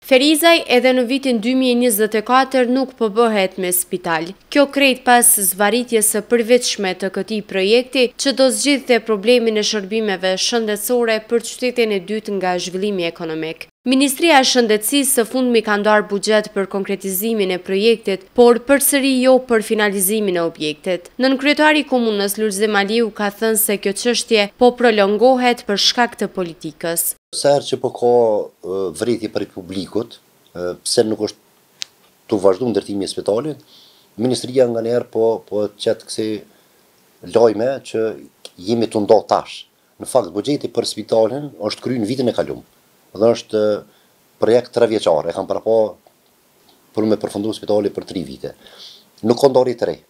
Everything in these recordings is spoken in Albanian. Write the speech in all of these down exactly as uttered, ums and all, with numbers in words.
Ferizaj edhe në vitin dy mijë e njëzet e katër nuk po bëhet me spital. Kjo krejt pas zvarritjes së përveçshme të këtij projekti që do zgjidhte problemin e shërbimeve shëndetësore për qytetin e dytë nga zhvillimi ekonomik. Ministria e Shëndetësisë së fundmi ka ndarë buxhet për konkretizimin e projektit, por përsëri jo për finalizimin e objektit. Nënkryetari i komunës Lulzim Aliu ka thënë se kjo çështje po prolongohet për shkak të politikës. Sa herë që po ka vërejtje për publikut, pse nuk është të vazhduar ndërtimi i spitalit, Ministria nga njerë po po çet kësi lajme që jemi të nda tash. Në fakt buxheti për spitalin është kryer në vitin e kaluar. Dhe është projekt tre vjeçar, e kam para pa për me përfundu spitali për tri vite. Nuk ka ndarje të re.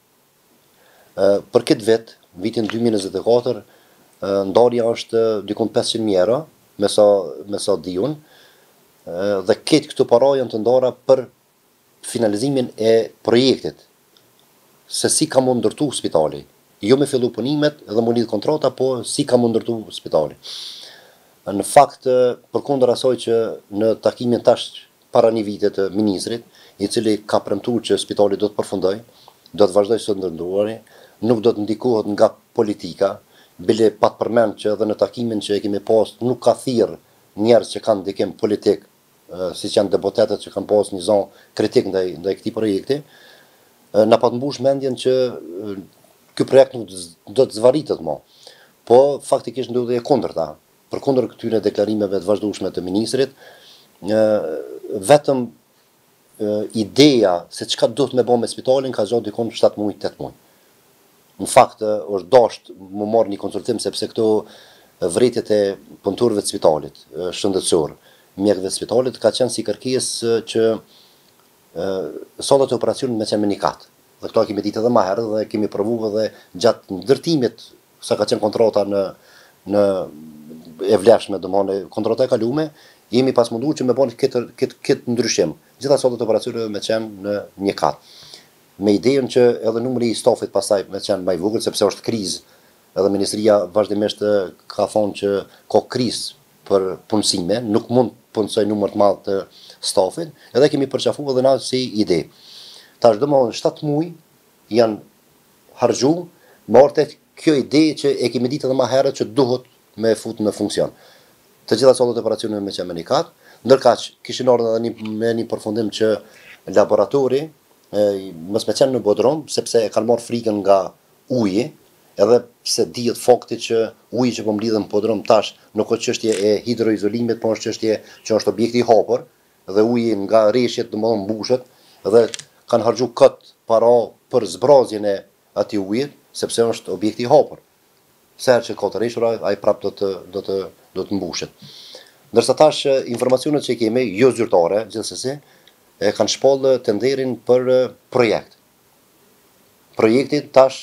Për këtë vit, vitin dy mijë e njëzet e katër, ndarja është dikon pesëqind mijë euro, me sa me sa diun, dhe këtë këto para janë të ndara për finalizimin e projektit. Se si ka mund ndërtu spitali. Jo me fillu punimet edhe më lidh kontrata, po si ka mund ndërtu spitali. Në fakt, përkundër asaj që në takimin tash para një vite të ministrit, i cili ka premtuar që spitali do të përfundoj, do të vazhdoj së ndërtuari, nuk do të ndikohet nga politika, bile pat përmend që edhe në takimin që e kemi pas nuk ka thirr njerëz që kanë ndikim politik, siç janë deputetët që kanë pas një zonë kritik ndaj ndaj këtij projekti, na pat mbush mendjen që ky projekt nuk do të zvarritet më. Po faktikisht ndodhi e kundërta. Përkundër këtyre deklarimeve të vazhdueshme të ministrit, vetëm ideja se çka do të me bë me spitalin ka zgjatur dikon shtatë muaj, tetë muaj. Në fakt është dashur më marr një konsultim sepse këto vërejtjet e punëtorëve të spitalit shëndetësor, mjekëve të spitalit ka qenë si kërkesë që sallat e operacionit me qenë me një kat. Dhe këto kemi ditë edhe më herët dhe kemi provuar edhe gjatë ndërtimit sa ka qenë kontrata në në e vlefshme, domthonë kontrata e kaluame, jemi pas munduar që me bën këtë këtë këtë ndryshim. Gjitha sallat e operacioneve me qenë në një kat. Me idenë që edhe numri i stafit pastaj me qenë më i vogël sepse është krizë. Edhe ministria vazhdimisht ka thonë që ka krizë për punësime, nuk mund punësoj numër të madh të stafit, edhe kemi përqafuar edhe na si ide. Tash domthonë shtatë muaj janë harxhu, morte kjo ide që e kemi ditë edhe më herët që duhet me fut në funksion. Të gjitha sallat e operacioneve me qenë me një kat, ndërkaq kishin ardhur edhe një me një përfundim që laboratori mos me qenë në bodrum, sepse e kanë marrë frikën nga uji, edhe pse dihet fakti që uji që po mblidhet në bodrum tash nuk është çështje e hidroizolimit, por është çështje që është objekti i hapur, dhe uji nga rreshjet domthonë mbushet, dhe kanë harxhu kët para për zbrazjen e atij ujit, sepse është objekti i hapur. Sa herë që ka të rreshura, ai prap do të do të do të mbushet. Ndërsa tash informacionet që kemi jo zyrtare, gjithsesi, e kanë shpallë tenderin për projekt. Projekti tash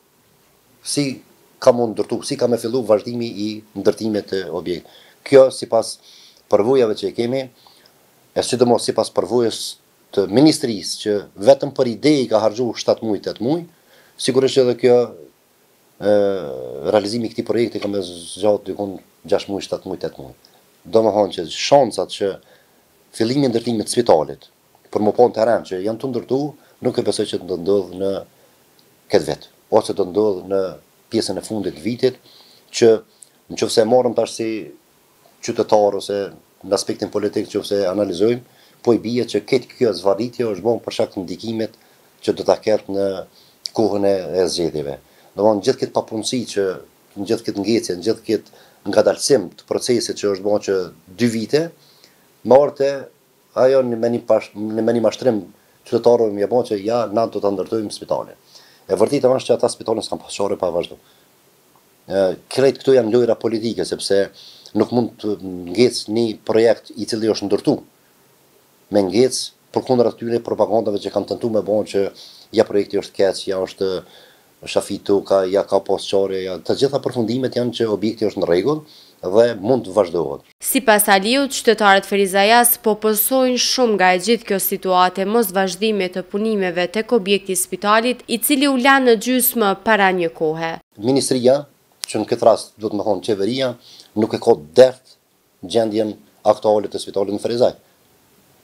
si ka mund ndërtu, si ka me fillu vazhdimi i ndërtimit të objekt. Kjo sipas përvojave që kemi, e sidomos sipas përvojës të ministrisë që vetëm për ide i ka harxhu shtatë muaj, tetë muaj, sigurisht edhe kjo realizimi i këtij projekti ka më zgjatur dikon gjashtë muaj, shtatë muaj, tetë muaj. Domethënë që shancat që fillimi i ndërtimit të spitalit për më pa në terren që janë të ndërtu, nuk e besoj që do të ndodhë në këtë vit, ose do të ndodhë në pjesën e fundit të vitit, që nëse e marrëm tash si qytetar ose në aspektin politik nëse analizojmë, po i bie që këtë kjo zvarritje është bën për shkak të ndikimit që do ta ketë në kohën e zgjedhjeve. Domthonë gjithë këtë papunësi që në gjithë këtë ngecje, në gjithë këtë ngadalësim të procesit që është bën që dy vite, marrte ajo në me një pash, në me një mashtrim qytetarëve më bën që ja na do ta ndërtojmë spitalin. E vërtetë është që ata spitalin s'kan pas çare pa vazhdu. Ë krejt këto janë lojra politike sepse nuk mund të ngec një projekt i cili është ndërtu. Me ngec përkundër atyre propagandave që kanë tentuar me bën që ja projekti është keq, ja është shafitu, ka, ja ka pas çare, ja, të gjitha përfundimet janë që objekti është në rregull dhe mund të vazhdohet. Sipas Aliut, qytetarët Ferizajas po pësojnë shumë nga e gjithë kjo situatë mos vazhdime të punimeve tek objekti i spitalit, i cili u la në gjysmë para një kohe. Ministria, që në këtë rast do të më thonë qeveria, nuk e ka dert gjendjen aktuale të spitalit në Ferizaj.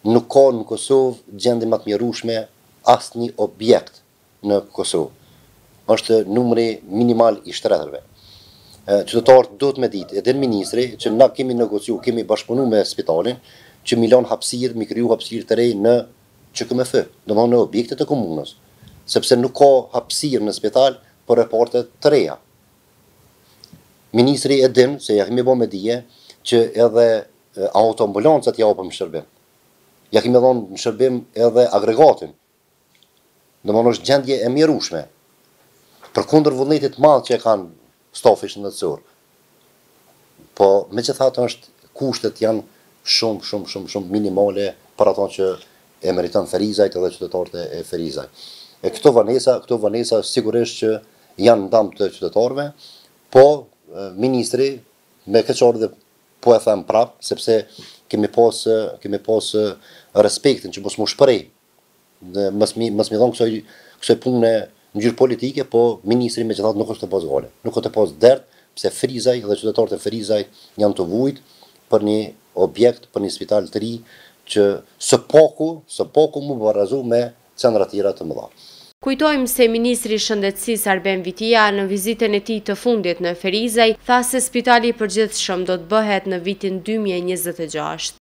nuk ka në Kosovë gjendje më të mjerueshme asnjë objekt në Kosovë. Është numri minimal i shtretërve. Qytetarët duhet me ditë, edhe ministri, që na kemi negociu, kemi bashkëpunu me spitalin, që mi lan hapësirë, mi kriju hapësirë të rej në Q K M F, do më në objektet e komunës, sepse nuk ka hapësirë në spital për reportet të reja. Ministri e din, se ja kemi bo me dije, që edhe autoambulancat ja opëm në shërbim. Ja kemi dhonë në shërbim edhe agregatin. Do më në është gjendje e mjerueshme. Për kundër vullnetit madh që e kanë stafi shëndetësor. Po, me që thatë është, kushtet janë shumë, shumë, shumë, shumë minimale për ato që e meriton Ferizajt edhe qytetarët e Ferizajt. E këto vanesa, këto vanesa sigurisht që janë ndam të qytetarëve, po ministri me keqarë dhe po e them prap, sepse kemi pas, kemi pas respektin që mos mu shpërej, mos mi, mos mi dhonë kësoj, kësoj punë në gjyrë politike, po ministri me që thatë nuk është të pas gale. Nuk është të pas dert, pse Ferizaj dhe qytetarët e Ferizaj janë të vujt për një objekt, për një spital të ri, që së paku, së paku mu barazu me centra tjera të mëdha. Kujtojmë se Ministri i Shëndetësisë Arben Vitia në vizitën e tij të fundit në Ferizaj tha se spitali i përgjithshëm do të bëhet në vitin dy mijë e njëzet e gjashtë.